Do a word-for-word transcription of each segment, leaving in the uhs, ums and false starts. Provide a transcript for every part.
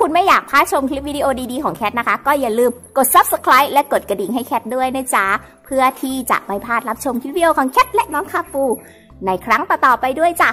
คุณไม่อยากพลาดชมคลิปวิดีโอดีๆของแคทนะคะก็อย่าลืมกด ซับสไครบ์ และกดกระดิ่งให้แคทด้วยนะจ๊ะเพื่อที่จะไม่พลาดรับชมคลิปวิดีโอของแคทและน้องคาปูในครั้งต่อๆไปด้วยจ้ะ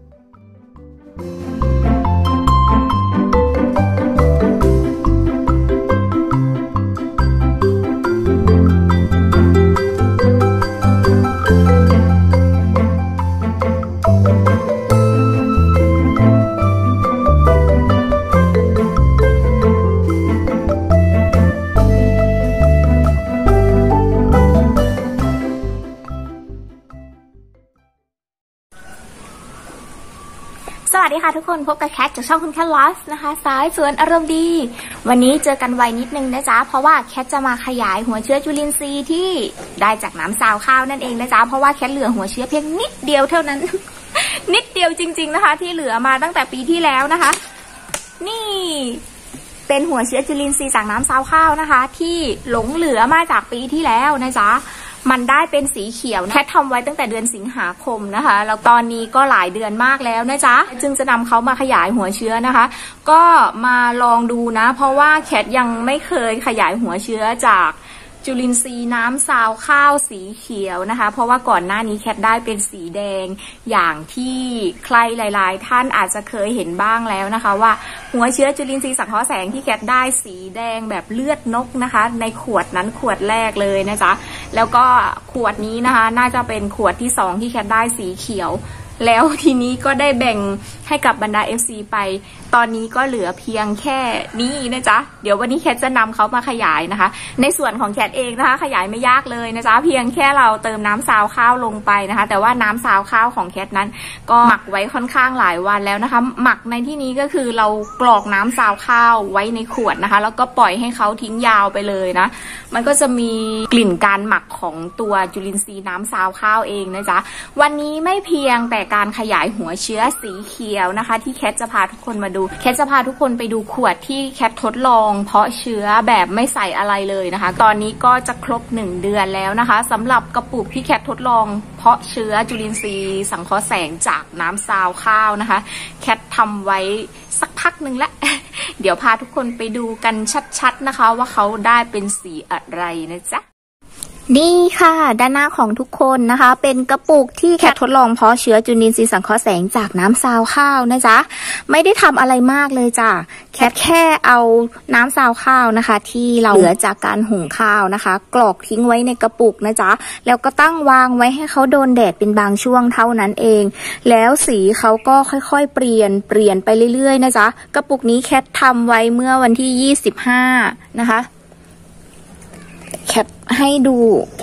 สวัสดีค่ะทุกคนพบกับแคทจากช่องคุณแคทไลฟ์นะคะสายสวนอารมณ์ดีวันนี้เจอกันไวนิดนึงนะจ๊ะเพราะว่าแคทจะมาขยายหัวเชื้อจุลินทรีย์ที่ได้จากน้ำซาวข้าวนั่นเองนะจ๊ะเพราะว่าแคทเหลือหัวเชื้อเพียงนิดเดียวเท่านั้น นิดเดียวจริงๆนะคะที่เหลือมาตั้งแต่ปีที่แล้วนะคะนี่เป็นหัวเชื้อจุลินทรีย์จากน้ำซาวข้าวนะคะที่หลงเหลือมาจากปีที่แล้วนะจ๊ะมันได้เป็นสีเขียวแคททำไว้ตั้งแต่เดือนสิงหาคมนะคะแล้วตอนนี้ก็หลายเดือนมากแล้วนะจ๊ะจึงจะนำเขามาขยายหัวเชื้อนะคะก็มาลองดูนะเพราะว่าแคทยังไม่เคยขยายหัวเชื้อจากจุลินทรีย์น้ำซาวข้าวสีเขียวนะคะเพราะว่าก่อนหน้านี้แคทได้เป็นสีแดงอย่างที่ใครหลายๆท่านอาจจะเคยเห็นบ้างแล้วนะคะว่าหัวเชื้อจุลินทรีย์สังเคราะห์แสงที่แคทได้สีแดงแบบเลือดนกนะคะในขวดนั้นขวดแรกเลยนะจ๊ะแล้วก็ขวดนี้นะคะน่าจะเป็นขวดที่สองที่แคทได้สีเขียวแล้วทีนี้ก็ได้แบ่งให้กับบรรดา เอฟ ซี ไปตอนนี้ก็เหลือเพียงแค่นี้นะจ๊ะเดี๋ยววันนี้แคทจะนำเขามาขยายนะคะในส่วนของแคทเองนะคะขยายไม่ยากเลยนะจ๊ะเพียงแค่เราเติมน้ำซาวข้าวลงไปนะคะแต่ว่าน้ำซาวข้าวของแคทนั้นก็หมักไว้ค่อนข้างหลายวันแล้วนะคะหมักในที่นี้ก็คือเรากรอกน้ำซาวข้าวไว้ในขวดนะคะแล้วก็ปล่อยให้เขาทิ้งยาวไปเลยนะมันก็จะมีกลิ่นการหมักของตัวจุลินทรีย์น้ำซาวข้าวเองนะจ๊ะวันนี้ไม่เพียงแต่การขยายหัวเชื้อสีเขียวนะคะที่แคทจะพาทุกคนมาดูแคทจะพาทุกคนไปดูขวดที่แคททดลองเพาะเชื้อแบบไม่ใส่อะไรเลยนะคะตอนนี้ก็จะครบหนึ่งเดือนแล้วนะคะสำหรับกระปุกที่แคททดลองเพาะเชื้อจุลินทรีย์สังเคราะห์แสงจากน้ำซาวข้าวนะคะแคททำไว้สักพักหนึ่งแล้ว เดี๋ยวพาทุกคนไปดูกันชัดๆนะคะว่าเขาได้เป็นสีอะไรนะจ๊ะนี่ค่ะด้านหน้าของทุกคนนะคะเป็นกระปุกที่แคททดลองเพาะเชื้อจุลินทรีย์สังเคราะห์แสงจากน้ำซาวข้าวนะจ๊ะไม่ได้ทำอะไรมากเลยจ้ะแคทแค่เอาน้ำซาวข้าวนะคะที่เราเหลือจากการหุงข้าวนะคะกรอกทิ้งไว้ในกระปุกนะจ๊ะแล้วก็ตั้งวางไว้ให้เขาโดนแดดเป็นบางช่วงเท่านั้นเองแล้วสีเขาก็ค่อยๆเปลี่ยนเปลี่ยนไปเรื่อยๆนะจ๊ะกระปุกนี้แคททำไว้เมื่อวันที่ยี่สิบห้านะคะแคปให้ดู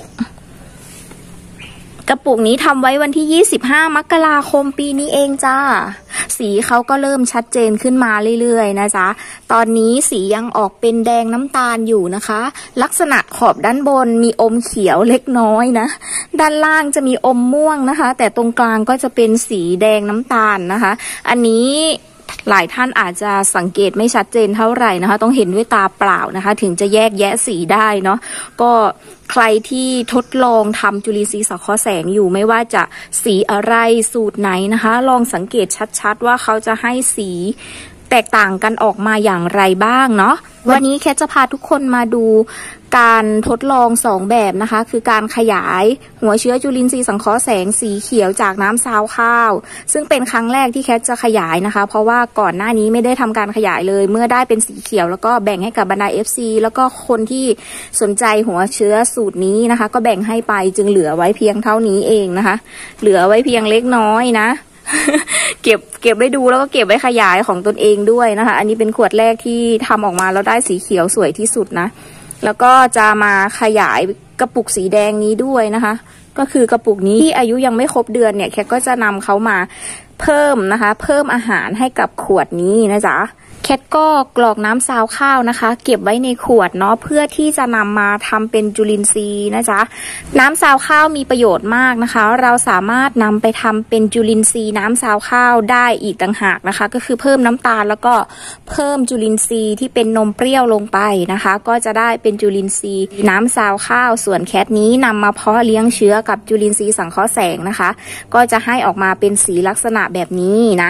กระปุกนี้ทำไว้วันที่ยี่สิบห้ามกราคมปีนี้เองจ้าสีเขาก็เริ่มชัดเจนขึ้นมาเรื่อยๆนะจ๊ะตอนนี้สียังออกเป็นแดงน้ำตาลอยู่นะคะลักษณะขอบด้านบนมีอมเขียวเล็กน้อยนะด้านล่างจะมีอมม่วงนะคะแต่ตรงกลางก็จะเป็นสีแดงน้ำตาลนะคะอันนี้หลายท่านอาจจะสังเกตไม่ชัดเจนเท่าไหร่นะคะต้องเห็นด้วยตาเปล่านะคะถึงจะแยกแยะสีได้เนาะก็ใครที่ทดลองทำจุลินทรีย์สังเคราะห์แสงอยู่ไม่ว่าจะสีอะไรสูตรไหนนะคะลองสังเกตชัดๆว่าเขาจะให้สีแตกต่างกันออกมาอย่างไรบ้างเนาะวันนี้แคทจะพาทุกคนมาดูการทดลองสองแบบนะคะคือการขยายหัวเชื้อจุลินทรีย์สังเคราะห์แสงสีเขียวจากน้ำซาวข้าวซึ่งเป็นครั้งแรกที่แคทจะขยายนะคะเพราะว่าก่อนหน้านี้ไม่ได้ทำการขยายเลยเมื่อได้เป็นสีเขียวแล้วก็แบ่งให้กับบรรดา เอฟ ซี แล้วก็คนที่สนใจหัวเชื้อสูตรนี้นะคะก็แบ่งให้ไปจึงเหลือไว้เพียงเท่านี้เองนะคะเหลือไว้เพียงเล็กน้อยนะ เก็บเก็บไว้ดูแล้วก็เก็บไว้ขยายของตนเองด้วยนะคะอันนี้เป็นขวดแรกที่ทำออกมาแล้วได้สีเขียวสวยที่สุดนะแล้วก็จะมาขยายกระปุกสีแดงนี้ด้วยนะคะก็คือกระปุกนี้ที่อายุยังไม่ครบเดือนเนี่ยแคทก็จะนำเขามาเพิ่มนะคะเพิ่มอาหารให้กับขวดนี้นะจ๊ะแคทก็กรอกน้ำซาวข้าวนะคะเก็บไว้ในขวดเนาะเพื่อที่จะนำมาทำเป็นจุลินทรีย์นะจ๊ะน้ำซาวข้าวมีประโยชน์มากนะคะเราสามารถนำไปทำเป็นจุลินทรีย์น้ำซาวข้าวได้อีกต่างหากนะคะก็คือเพิ่มน้ำตาลแล้วก็เพิ่มจุลินทรีย์ที่เป็นนมเปรี้ยวลงไปนะคะก็จะได้เป็นจุลินทรีย์น้ำซาวข้าวส่วนแคทนี้นำมาเพาะเลี้ยงเชื้อกับจุลินทรีย์สังเคราะห์แสงนะคะก็จะให้ออกมาเป็นสีลักษณะแบบนี้นะ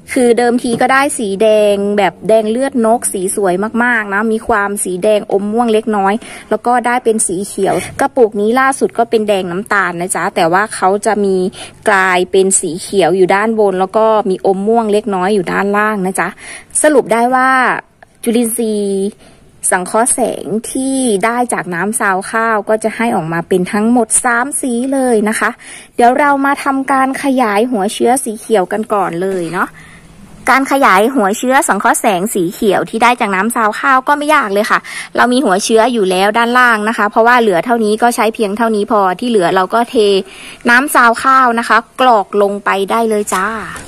คือเดิมทีก็ได้สีแดงแบบแดงเลือดนกสีสวยมากๆนะมีความสีแดงอมม่วงเล็กน้อยแล้วก็ได้เป็นสีเขียวกระปุกนี้ล่าสุดก็เป็นแดงน้ำตาลนะจ๊ะแต่ว่าเขาจะมีกลายเป็นสีเขียวอยู่ด้านบนแล้วก็มีอมม่วงเล็กน้อยอยู่ด้านล่างนะจ๊ะสรุปได้ว่าจุลินทรีย์สังเคราะห์แสงที่ได้จากน้ำซาวข้าวก็จะให้ออกมาเป็นทั้งหมดสามสีเลยนะคะเดี๋ยวเรามาทำการขยายหัวเชื้อสีเขียวกันก่อนเลยเนาะการขยายหัวเชื้อสังเคราะห์แสงสีเขียวที่ได้จากน้ำซาวข้าวก็ไม่ยากเลยค่ะเรามีหัวเชื้ออยู่แล้วด้านล่างนะคะเพราะว่าเหลือเท่านี้ก็ใช้เพียงเท่านี้พอที่เหลือเราก็เทน้ำซาวข้าวนะคะกรอกลงไปได้เลยจ้า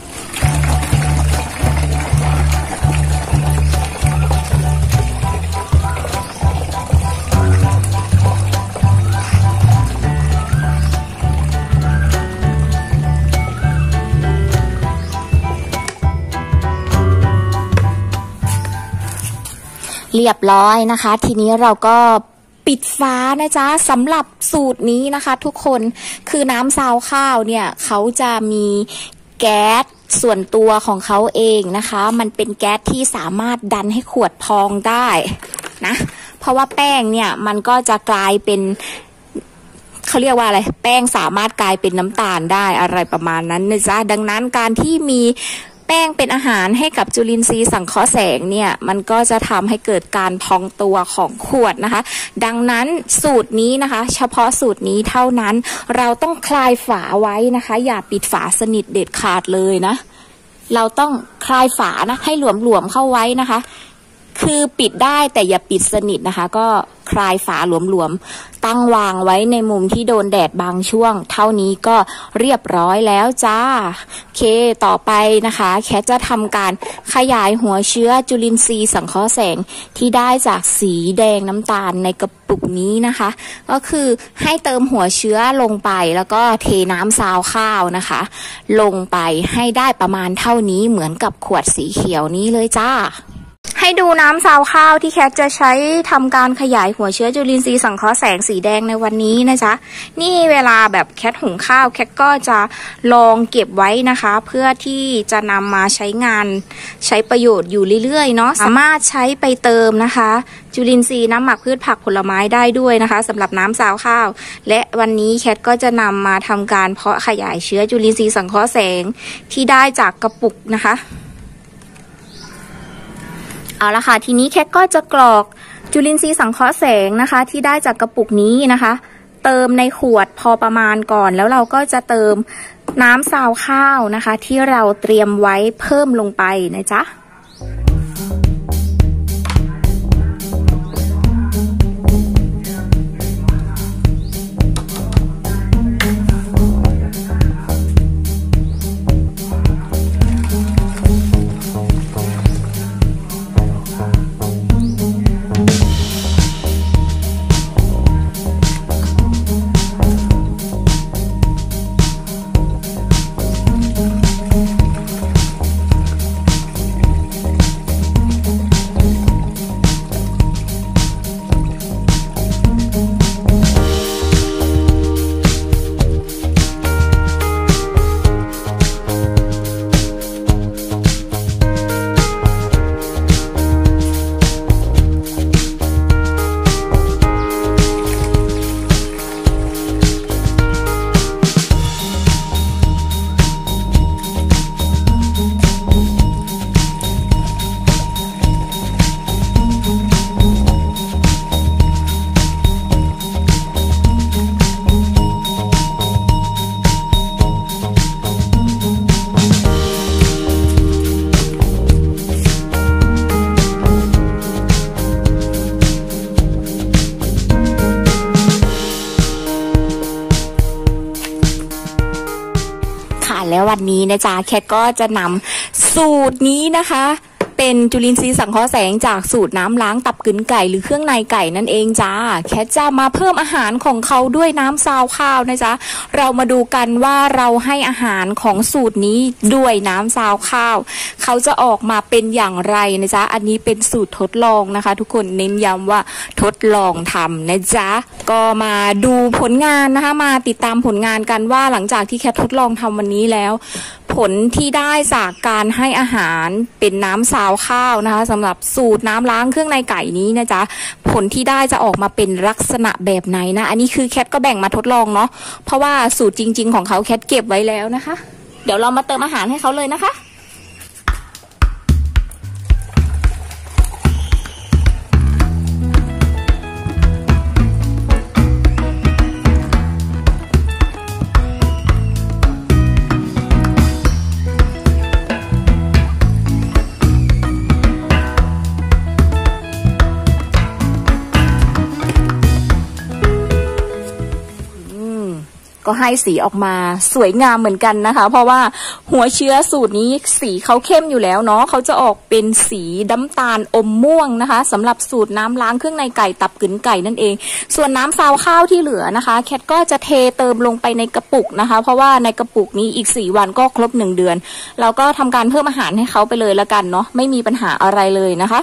เรียบร้อยนะคะทีนี้เราก็ปิดฝานะจ๊ะสำหรับสูตรนี้นะคะทุกคนคือน้ำซาวข้าวเนี่ยเขาจะมีแก๊สส่วนตัวของเขาเองนะคะมันเป็นแก๊สที่สามารถดันให้ขวดพองได้นะเพราะว่าแป้งเนี่ยมันก็จะกลายเป็นเขาเรียกว่าอะไรแป้งสามารถกลายเป็นน้ำตาลได้อะไรประมาณนั้นนะจ๊ะดังนั้นการที่มีแป้งเป็นอาหารให้กับจุลินทรีย์สังเคราะห์แสงเนี่ยมันก็จะทำให้เกิดการพองตัวของขวดนะคะดังนั้นสูตรนี้นะคะเฉพาะสูตรนี้เท่านั้นเราต้องคลายฝาไว้นะคะอย่าปิดฝาสนิทเด็ดขาดเลยนะเราต้องคลายฝานะให้หลวมๆเข้าไว้นะคะคือปิดได้แต่อย่าปิดสนิทนะคะก็คลายฝาหลวมๆตั้งวางไว้ในมุมที่โดนแดดบางช่วงเท่านี้ก็เรียบร้อยแล้วจ้าโอเคต่อไปนะคะแคทจะทำการขยายหัวเชื้อจุลินทรีย์สังเคราะห์แสงที่ได้จากสีแดงน้ำตาลในกระปุกนี้นะคะก็คือให้เติมหัวเชื้อลงไปแล้วก็เทน้ำซาวข้าวนะคะลงไปให้ได้ประมาณเท่านี้เหมือนกับขวดสีเขียวนี้เลยจ้าให้ดูน้ำซาวข้าวที่แคทจะใช้ทำการขยายหัวเชื้อจุลินทรีย์สังเคราะห์แสงสีแดงในวันนี้นะจ๊ะนี่เวลาแบบแคทหุงข้าวแคทก็จะลองเก็บไว้นะคะเพื่อที่จะนำมาใช้งานใช้ประโยชน์อยู่เรื่อยๆเนาะสามารถใช้ไปเติมนะคะจุลินทรีย์น้ำหมักพืชผักผลไม้ได้ด้วยนะคะสำหรับน้ำซาวข้าวและวันนี้แคทก็จะนำมาทำการเพาะขยายเชื้อจุลินทรีย์สังเคราะห์แสงที่ได้จากกระปุกนะคะเอาละค่ะทีนี้แคทก็จะกรอกจุลินทรีย์สังเคราะห์แสงนะคะที่ได้จากกระปุกนี้นะคะเติมในขวดพอประมาณก่อนแล้วเราก็จะเติมน้ำซาวข้าวนะคะที่เราเตรียมไว้เพิ่มลงไปนะจ๊ะแล้ววันนี้นะจ๊ะแคทก็จะนำสูตรนี้นะคะเป็นจุลินทรีย์สังเคราะห์แสงจากสูตรน้ำล้างตับกลืนไก่หรือเครื่องในไก่นั่นเองจ้าแคทจะมาเพิ่มอาหารของเขาด้วยน้ำซาวข้าวนะจ๊ะเรามาดูกันว่าเราให้อาหารของสูตรนี้ด้วยน้ำซาวข้าวเขาจะออกมาเป็นอย่างไรนะจ๊ะอันนี้เป็นสูตรทดลองนะคะทุกคนเน้นย้ำว่าทดลองทำนะจ๊ะก็มาดูผลงานนะคะมาติดตามผลงานกันว่าหลังจากที่แคททดลองทำวันนี้แล้วผลที่ได้จากการให้อาหารเป็นน้ำซาวข้าวนะคะสำหรับสูตรน้ำล้างเครื่องในไก่นี้นะจ๊ะผลที่ได้จะออกมาเป็นลักษณะแบบไหนนะอันนี้คือแคทก็แบ่งมาทดลองเนาะเพราะว่าสูตรจริงๆของเขาแคทเก็บไว้แล้วนะคะเดี๋ยวเรามาเติมอาหารให้เขาเลยนะคะก็ให้สีออกมาสวยงามเหมือนกันนะคะเพราะว่าหัวเชื้อสูตรนี้สีเขาเข้มอยู่แล้วเนาะเขาจะออกเป็นสีน้ำตาลอมม่วงนะคะสำหรับสูตรน้ำล้างเครื่องในไก่ตับกึ๋นไก่นั่นเองส่วนน้ำซาวข้าวที่เหลือนะคะแคทก็จะเทเติมลงไปในกระปุกนะคะเพราะว่าในกระปุกนี้อีกสี่วันก็ครบหนึ่งเดือนเราก็ทำการเพิ่มอาหารให้เขาไปเลยละกันเนาะไม่มีปัญหาอะไรเลยนะคะ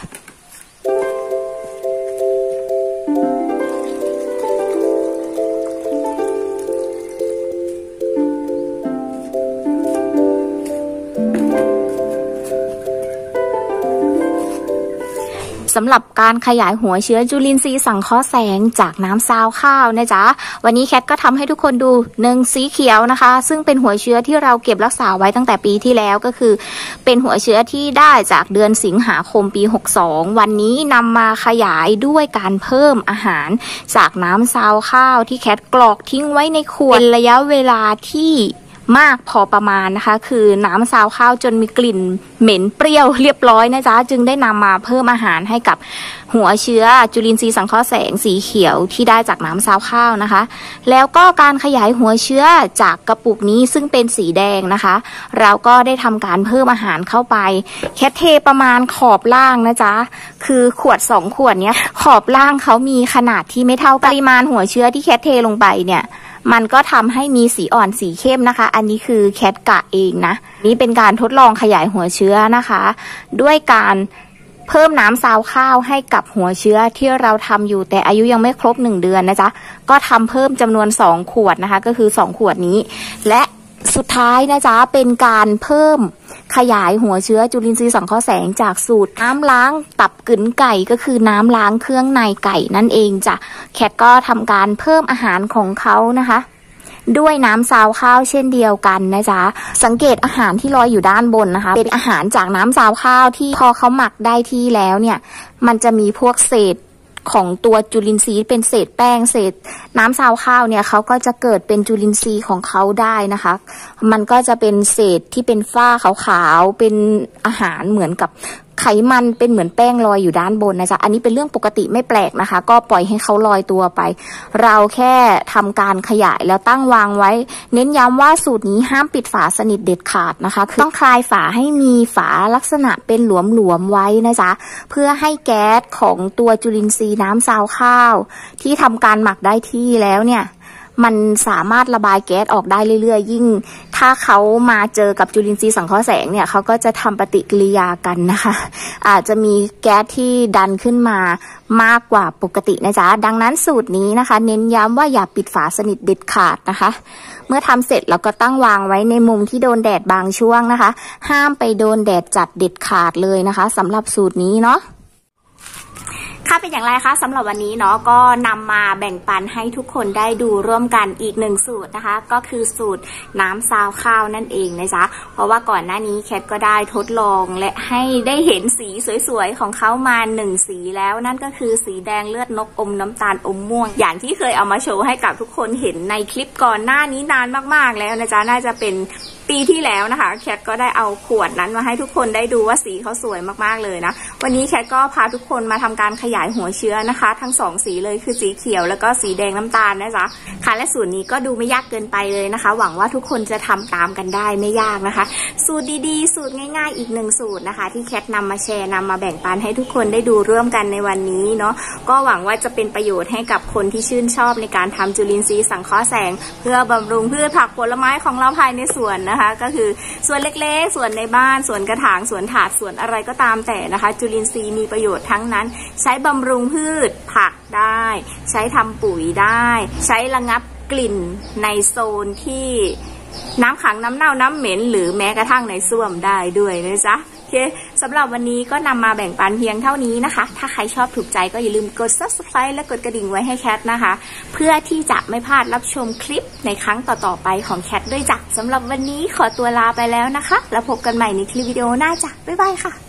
สำหรับการขยายหัวเชื้อจุลินทรีย์สังเคราะห์แสงจากน้ำซาวข้าวนะจ๊ะวันนี้แคทก็ทำให้ทุกคนดูหนึ่งสีเขียวนะคะซึ่งเป็นหัวเชื้อที่เราเก็บรักษาไว้ตั้งแต่ปีที่แล้วก็คือเป็นหัวเชื้อที่ได้จากเดือนสิงหาคมปีหกสองวันนี้นำมาขยายด้วยการเพิ่มอาหารจากน้ำซาวข้าวที่แคทกรอกทิ้งไว้ในขวดเป็นระยะเวลาที่มากพอประมาณนะคะคือน้ำซาวข้าวจนมีกลิ่นเหม็นเปรี้ยวเรียบร้อยนะจ๊ะจึงได้นำมาเพิ่มอาหารให้กับหัวเชื้อจุลินทรีย์สังเคราะห์แสงสีเขียวที่ได้จากน้ำซาวข้าวนะคะแล้วก็การขยายหัวเชื้อจากกระปุกนี้ซึ่งเป็นสีแดงนะคะเราก็ได้ทำการเพิ่มอาหารเข้าไปแคทเทประมาณขอบล่างนะจ๊ะคือขวดสองขวดเนี้ยขอบล่างเขามีขนาดที่ไม่เท่าปริมาณหัวเชื้อที่แคทเทลงไปเนี่ยมันก็ทำให้มีสีอ่อนสีเข้มนะคะอันนี้คือแคทกะเองนะนี่เป็นการทดลองขยายหัวเชื้อนะคะด้วยการเพิ่มน้ำซาวข้าวให้กับหัวเชื้อที่เราทำอยู่แต่อายุยังไม่ครบหนึ่งเดือนนะจ๊ะก็ทำเพิ่มจำนวนสองขวดนะคะก็คือสองขวดนี้และสุดท้ายนะจ๊ะเป็นการเพิ่มขยายหัวเชื้อจุลินทรีย์สังเคราะห์แสงจากสูตรน้ำล้างตับกึ๋นไก่ก็คือน้ำล้างเครื่องในไก่นั่นเองจ้ะแคทก็ทำการเพิ่มอาหารของเขานะคะด้วยน้ำซาวข้าวเช่นเดียวกันนะจ๊ะสังเกตอาหารที่ลอยอยู่ด้านบนนะคะเป็นอาหารจากน้ำซาวข้าวที่พอเขาหมักได้ที่แล้วเนี่ยมันจะมีพวกเศษของตัวจุลินทรีย์เป็นเศษแป้งเศษน้ำซาวข้าวเนี่ยเขาก็จะเกิดเป็นจุลินทรีย์ของเขาได้นะคะมันก็จะเป็นเศษที่เป็นฝ้าขาวๆเป็นอาหารเหมือนกับไขมันเป็นเหมือนแป้งลอยอยู่ด้านบนนะจ๊ะอันนี้เป็นเรื่องปกติไม่แปลกนะคะก็ปล่อยให้เขาลอยตัวไปเราแค่ทำการขยายแล้วตั้งวางไว้เน้นย้ำว่าสูตรนี้ห้ามปิดฝาสนิทเด็ดขาดนะคะคือต้องคลายฝาให้มีฝาลักษณะเป็นหลวมๆไว้นะจ๊ะเพื่อให้แก๊สของตัวจุลินทรีย์น้ำซาวข้าวที่ทำการหมักได้ที่แล้วเนี่ยมันสามารถระบายแก๊สออกได้เรื่อยๆยิ่งถ้าเขามาเจอกับจุลินทรีย์สังเคราะห์แสงเนี่ยเขาก็จะทำปฏิกิริยากันนะคะอาจจะมีแก๊สที่ดันขึ้นมามากกว่าปกตินะจ๊ะดังนั้นสูตรนี้นะคะเน้นย้ำว่าอย่าปิดฝาสนิทเด็ดขาดนะคะเมื่อทำเสร็จเราก็ตั้งวางไว้ในมุมที่โดนแดดบางช่วงนะคะห้ามไปโดนแดดจัดเด็ดขาดเลยนะคะสำหรับสูตรนี้เนาะค่ะเป็นอย่างไรคะสำหรับวันนี้เนาะก็นำมาแบ่งปันให้ทุกคนได้ดูร่วมกันอีกหนึ่งสูตรนะคะก็คือสูตรน้ำซาวข้าวนั่นเองนะจ๊ะเพราะว่าก่อนหน้านี้แคทก็ได้ทดลองและให้ได้เห็นสีสวยๆของเขามาหนึ่งสีแล้วนั่นก็คือสีแดงเลือดนกอมน้ำตาลอมม่วงอย่างที่เคยเอามาโชว์ให้กับทุกคนเห็นในคลิปก่อนหน้านี้นานมากๆแล้วนะจ๊ะน่าจะเป็นปีที่แล้วนะคะแคทก็ได้เอาขวดนั้นมาให้ทุกคนได้ดูว่าสีเขาสวยมากๆเลยนะวันนี้แคทก็พาทุกคนมาทำการขยายหัวเชื้อนะคะทั้งสองสีเลยคือสีเขียวแล้วก็สีแดงน้ำตาลนะจ๊ะค่ะและสูตรนี้ก็ดูไม่ยากเกินไปเลยนะคะหวังว่าทุกคนจะทำตามกันได้ไม่ยากนะคะสูตรดีๆสูตรง่ายๆอีกหนึ่งสูตรนะคะที่แคทนำมาแชร์นำมาแบ่งปันให้ทุกคนได้ดูร่วมกันในวันนี้เนาะก็หวังว่าจะเป็นประโยชน์ให้กับคนที่ชื่นชอบในการทำจุลินทรีย์สังเคราะห์แสงเพื่อบำรุงพืชผักผลไม้ของเราภายในสวนนะคะก็คือส่วนเล็กๆส่วนในบ้านส่วนกระถางสวนถาดสวนอะไรก็ตามแต่นะคะจุลินทรีย์มีประโยชน์ทั้งนั้นใช้บำรุงพืชผักได้ใช้ทำปุ๋ยได้ใช้ระงับกลิ่นในโซนที่น้ำขังน้ำเน่าน้ำเหม็นหรือแม้กระทั่งในส้วมได้ด้วยนะจ๊ะโอเคสำหรับวันนี้ก็นำมาแบ่งปันเพียงเท่านี้นะคะถ้าใครชอบถูกใจก็อย่าลืมกด ซับสไครบ์ และกดกระดิ่งไว้ให้แคทนะคะเพื่อที่จะไม่พลาดรับชมคลิปในครั้งต่อๆไปของแคทด้วยจ้ะสำหรับวันนี้ขอตัวลาไปแล้วนะคะแล้วพบกันใหม่ในคลิปวิดีโอหน้าจ้ะบ๊ายบายค่ะ